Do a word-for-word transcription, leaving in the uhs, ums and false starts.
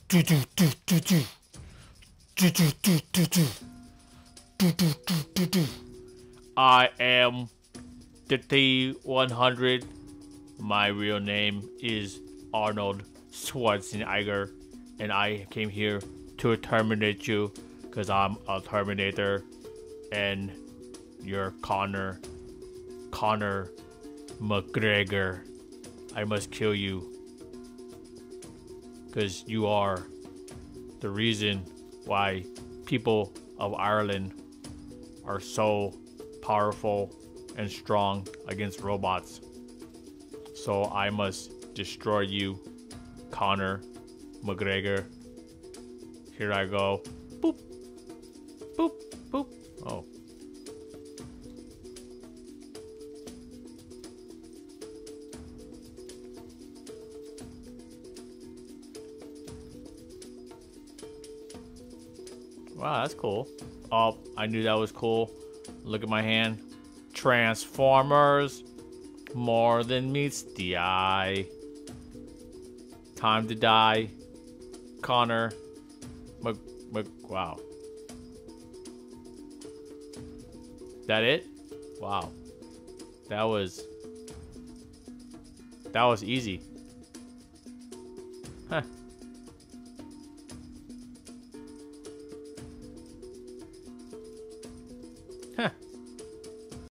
Do do do do do. Do do do do do. Do do do do do. I am the T one hundred. My real name is Arnold Schwarzenegger, and I came here to terminate you because I'm a Terminator, and you're Connor. Connor McGregor. I must kill you because you are the reason why people of Ireland are so powerful and strong against robots. So I must destroy you, Connor McGregor. Here I go. Boop. Boop. Boop. Oh. Wow, that's cool. Oh, I knew that was cool. Look at my hand. Transformers. More than meets the eye. Time to die. Connor. Mc, Mc, wow. That it? Wow. That was... That was easy. Huh. Huh.